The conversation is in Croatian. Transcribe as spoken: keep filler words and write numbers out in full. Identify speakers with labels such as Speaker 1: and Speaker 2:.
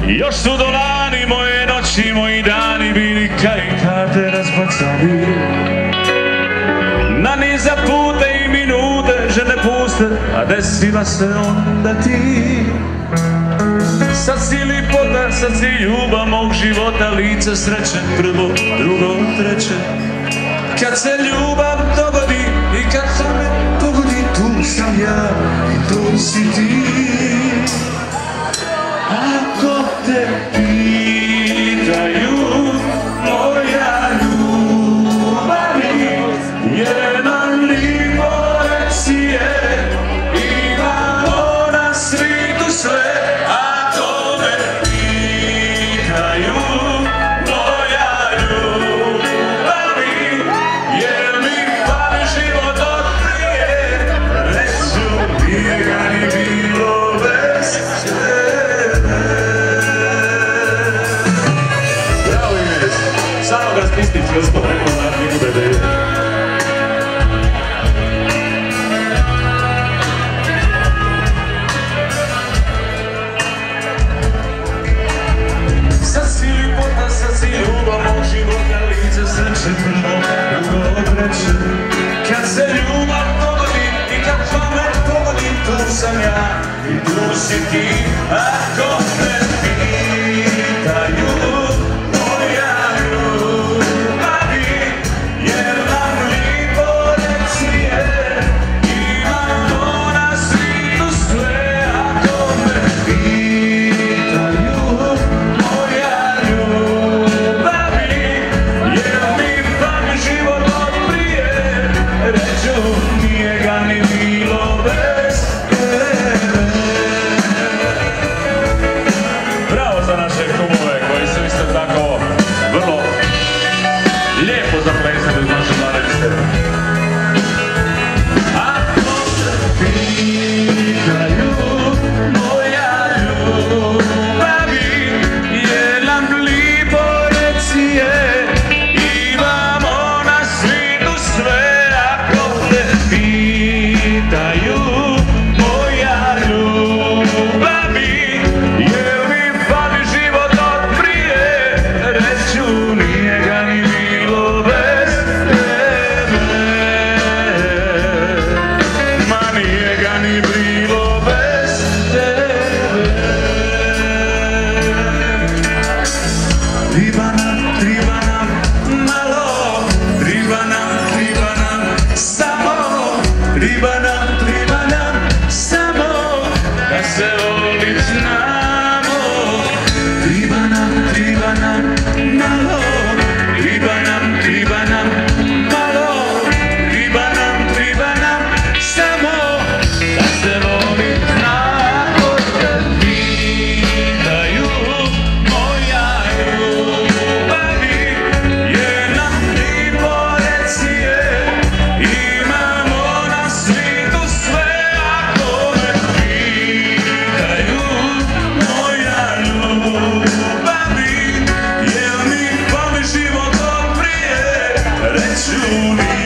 Speaker 1: Još su dolani moje noći, moji dani bili karikate razbacani. Na niza pute i minute, žene puste, a desila se onda ti. Sad si lipota, sad si ljubav mog života, lice sreće, prvo, drugo, treće. Kad se ljubav dogodi i kad se me pogodi, tu sam ja i tu si ti. Ako te pitaju, moja ljubavi, jedan lipo reci je, imamo na svijetu sve. Ako me pitaju, moja ljubavi, jer mi pali život od prije, reću nije ga ni bilo bez tebe. Bravo Ines, samo ga spustit čvrsto, neko znak mi bude da je. Sad si ljubota, sad si ljubav mog života, lice sreće, prvo, drugo, treće. Kad se ljubav dogodi i kad pamet pogodi, tu sam ja i tu si ti. Ako me pitaju, moja ljubavi, jer nam lipo reci je, imamo na svijetu sve. Ako me pitaju, moja ljubavi, jer mi pali život od prije, reću nije ga ni bilo bez tebe. Bravo za naše kumove koji su isto tako vrlo lijepo zaplesali uz naše mlade. Ako se pitaju, moja ljubavi, jer nam lipo reci je, imamo na svijetu sve. Ako te pitaju, moja ljubavi, jer mi pali život od prije, reću nije ga ni bilo bez tebe. Ma nije ga ni bilo bez tebe. Triba nam, triba nam malo, triba nam, triba nam samo, triba nam, triba nam samo, da se volit znamo. Triba nam, triba nam malo, triba nam, triba nam malo, triba nam, triba nam samo, da se volit znamo. Kad pitaju, moja ljubavi, jer nam lipo reci je, imamo na svijetu sve. Ako me pitaju, moja ljubavi, jer mi pali život od prije, reću nije